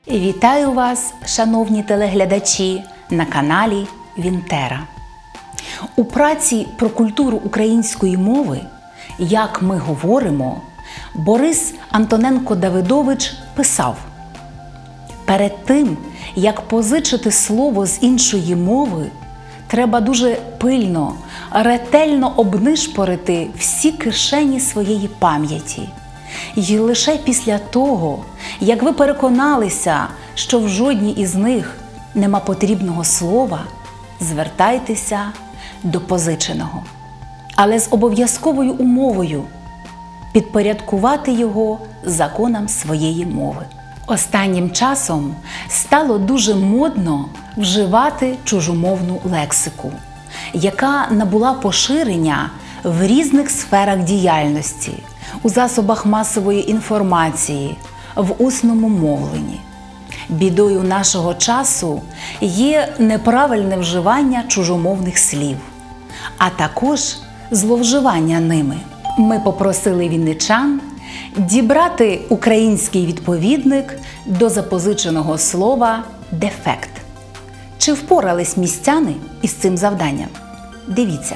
Вітаю вас, шановні телеглядачі, на каналі Вінтера. У праці про культуру української мови «Як ми говоримо» Борис Антоненко-Давидович писав: «Перед тим, як позичити слово з іншої мови, треба дуже пильно, ретельно обнишпорити всі кишені своєї пам'яті. І лише після того, як ви переконалися, що в жодній із них нема потрібного слова, звертайтеся до позиченого. Але з обов'язковою умовою – підпорядкувати його законам своєї мови». Останнім часом стало дуже модно вживати чужомовну лексику, яка набула поширення в різних сферах діяльності, у засобах масової інформації, в усному мовленні. Бідою нашого часу є неправильне вживання чужомовних слів, а також зловживання ними. Ми попросили вінничан дібрати український відповідник до запозиченого слова «дефект». Чи впорались містяни із цим завданням? Дивіться.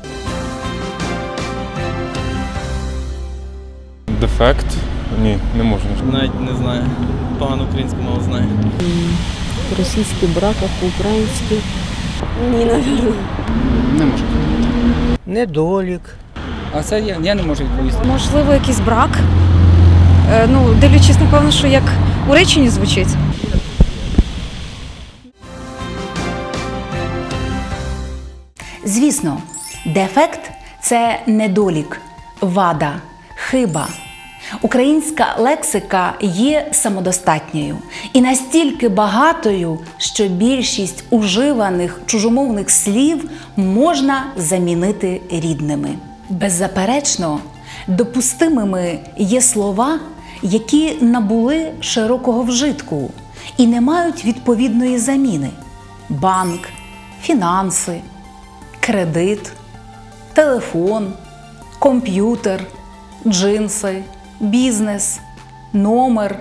Дефект? Ні, не можна. Навіть не знаю. Погано українську мову знаю. Російський брак, а по-українськи? Ні, напевно. Не можу. Недолік. А це я не можу відповісти. Можливо, якийсь брак. Дивлячись, напевно, що як у реченні звучить. Звісно, дефект – це недолік, вада, хиба. Українська лексика є самодостатньою і настільки багатою, що більшість уживаних чужомовних слів можна замінити рідними. Беззаперечно, допустимими є слова, які набули широкого вжитку і не мають відповідної заміни: банк, фінанси, кредит, телефон, комп'ютер, джинси, бізнес, номер,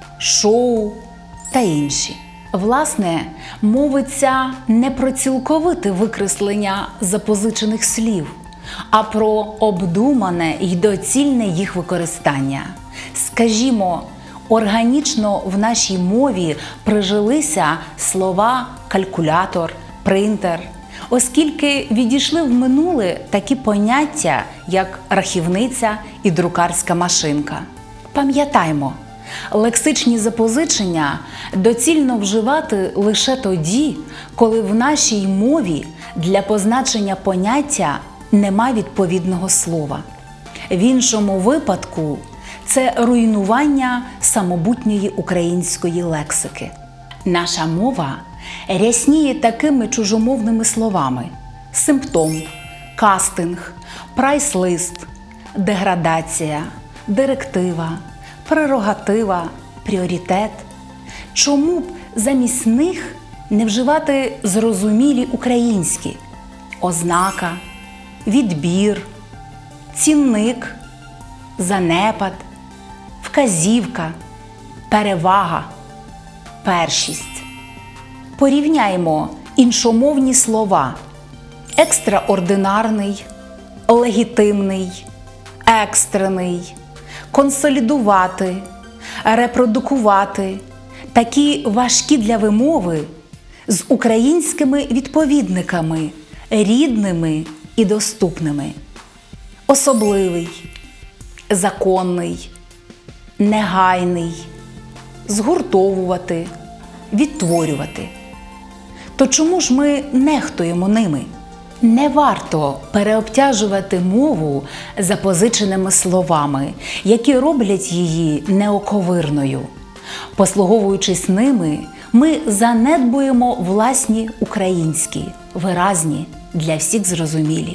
шоу та інші. Власне, мовиться не про цілковите викреслення запозичених слів, а про обдумане й доцільне їх використання. Скажімо, органічно в нашій мові прижилися слова «калькулятор», «принтер», оскільки відійшли в минуле такі поняття, як рахівниця і друкарська машинка. Пам'ятаймо, лексичні запозичення доцільно вживати лише тоді, коли в нашій мові для позначення поняття нема відповідного слова. В іншому випадку це руйнування самобутньої української лексики. Наша мова рясніє такими чужомовними словами: симптом, кастинг, прайс-лист, деградація, директива, прерогатива, пріоритет. Чому б замість них не вживати зрозумілі українські: ознака, відбір, цінник, занепад, вказівка, перевага, першість. Порівняємо іншомовні слова: екстраординарний, легітимний, екстрений, консолідувати, репродукувати – такі важкі для вимови з українськими відповідниками, рідними і доступними: особливий, законний, негайний, згуртовувати, відтворювати. То чому ж ми нехтуємо ними? Не варто переобтяжувати мову запозиченими словами, які роблять її неоковирною. Послуговуючись ними, ми занедбуємо власні українські, виразні, для всіх зрозумілі.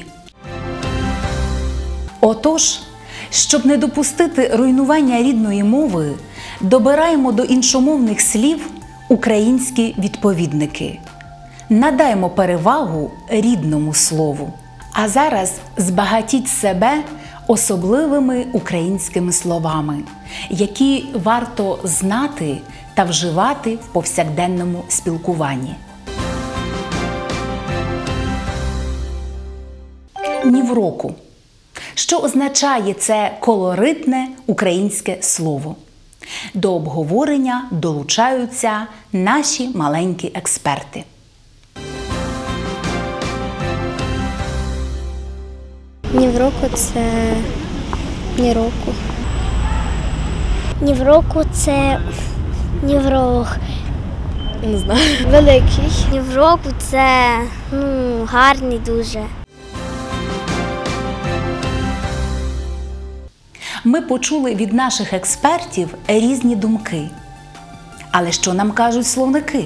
Отож, щоб не допустити руйнування рідної мови, добираємо до іншомовних слів українські відповідники. Надаймо перевагу рідному слову. А зараз збагатіть себе особливими українськими словами, які варто знати та вживати в повсякденному спілкуванні. Ні в року. Що означає це колоритне українське слово? До обговорення долучаються наші маленькі експерти. Ні в року це ні року. Ні в року це ніврог. Не знаю. Великий. Ні в року це гарний дуже. Ми почули від наших експертів різні думки. Але що нам кажуть словники?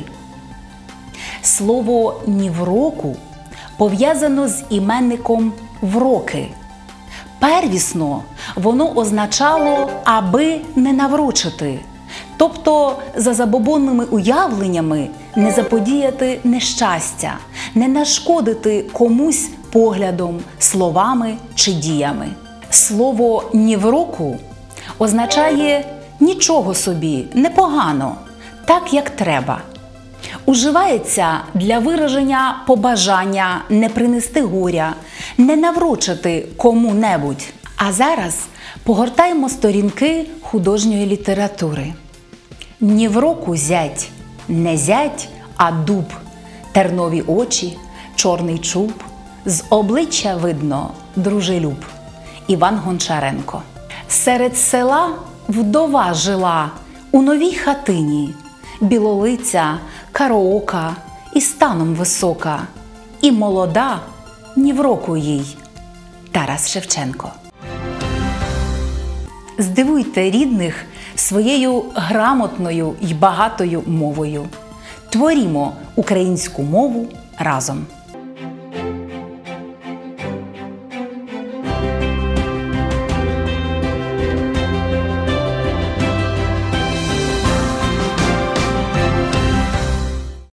Слово «ні в року» пов'язано з іменником «вроки». Первісно воно означало «аби не наврочити», тобто за забобонними уявленнями не заподіяти нещастя, не нашкодити комусь поглядом, словами чи діями. Слово «ні в року» означає «нічого собі, непогано, так як треба». Уживається для вираження побажання не принести горя, не наврочити кому-небудь. А зараз погортаємо сторінки художньої літератури. «Ні в року зять, не зять, а дуб, тернові очі, чорний чуб, з обличчя видно дружелюб». Іван Гончаренко. Серед села вдова жила у новій хатині, білолиця, кароока і станом висока, і молода, ні в року їй. Тарас Шевченко. Здивуйте рідних своєю грамотною й багатою мовою. Творімо українську мову разом.